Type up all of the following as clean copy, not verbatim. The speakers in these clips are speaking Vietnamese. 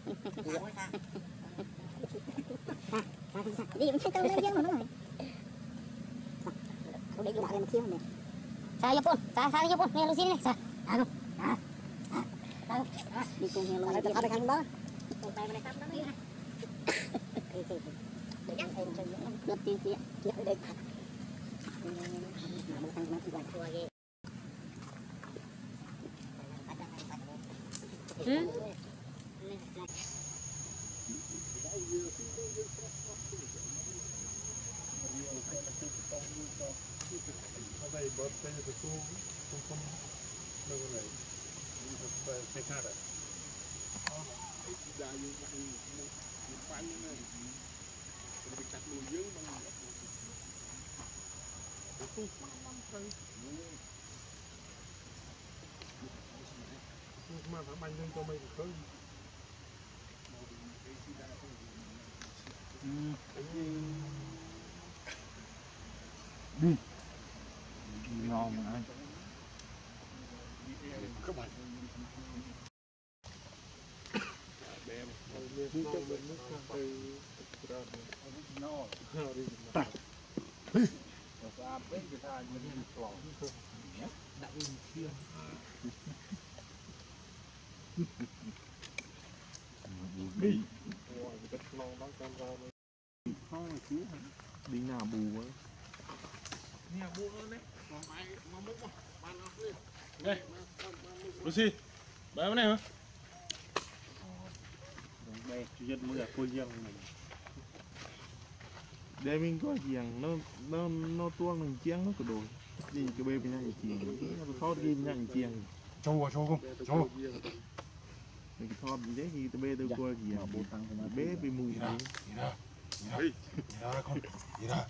đi mình thấy tao lên mà nó rồi tôi để bạn một này xa Japan xa Japan nghe Lucy này xa không đi cùng nghe Lucy ở đây thằng đó còn tay này tắm đó đi để nhắc thêm cho những lớp tiên kia ở đây mà một thằng nó chỉ quay ghê đây bớt đây là không đâu này cái khác à cái da như một phanh này bị cắt nuôi dưỡng bằng không mà phải banh lên cho mình khơi đi ngon mà anh các bạn bé nó ra bên người ta như thế nào đã đi kia đi cái non đó camera không là chứ đi nào bù á nhà bù hơn đấy mà múc mà bàn ốc lên đây Lucy bái này hả đây chủ nhân mới là cô giang mình đây mình có giang nó tuông mình chiang nó có đồ gì cái bê bên này chiang nó khó đi nhận chiang châu không châu mình thọt thế thì bê tôi qua gì à bộ tăng mà bê bị mùi này đi ra con đi ra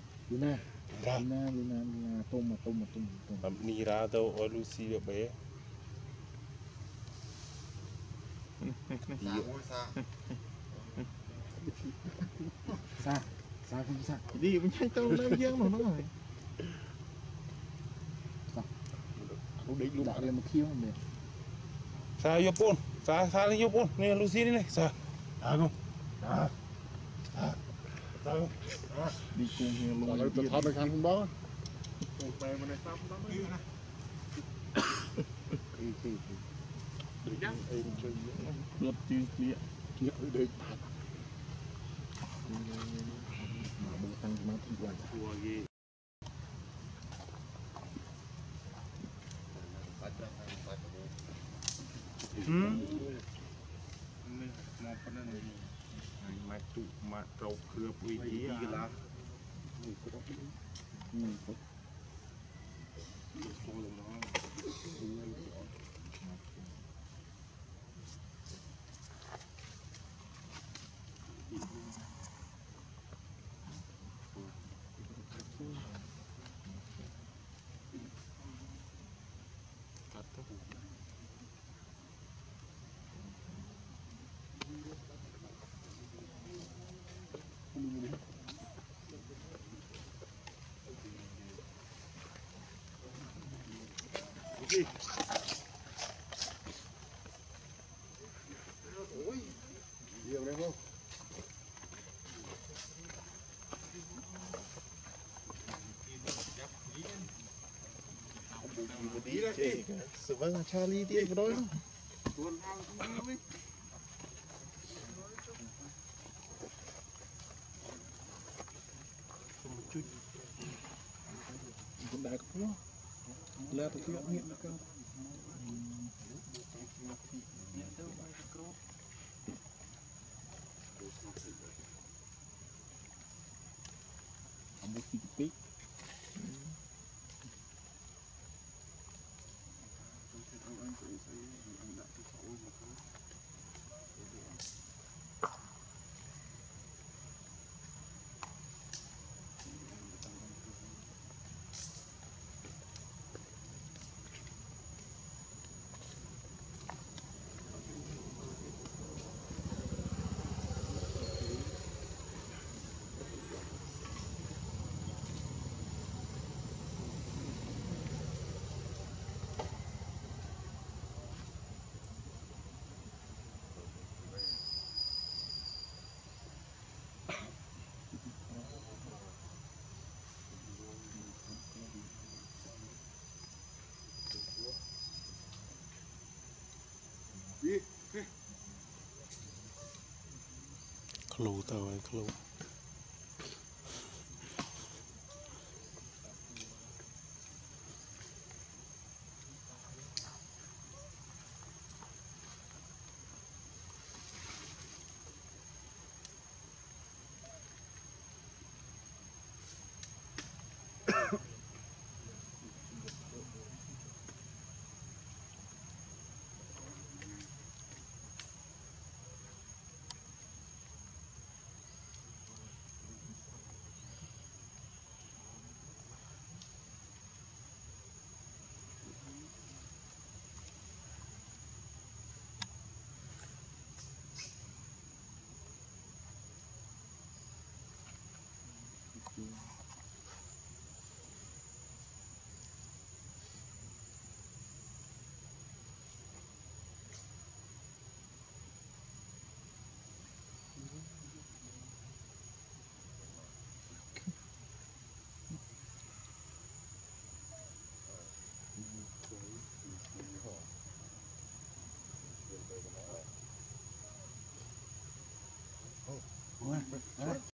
tôm đi ra đâu ở Lucy được bé xa không xa đi mình chạy tôm lên dương mà nó rồi đi luôn đã một khiêu này xa Japan xa lên Japan nè Lucy đi này xa không đi cùng nghe luôn rồi tôi thoát được khăn không đó về mà này xong đó mới đừng nhắc lật chuyện kia để mà bố tăng mà thì quay thua ghê một phần này mà tụ mà trâu khưa bùi gì là ôi nhiều đấy không một tí đấy sự vâng Charlie đi vào đó một chút con đá có là tôi gặp hiện được không một tí tí khlu tao ấy khlu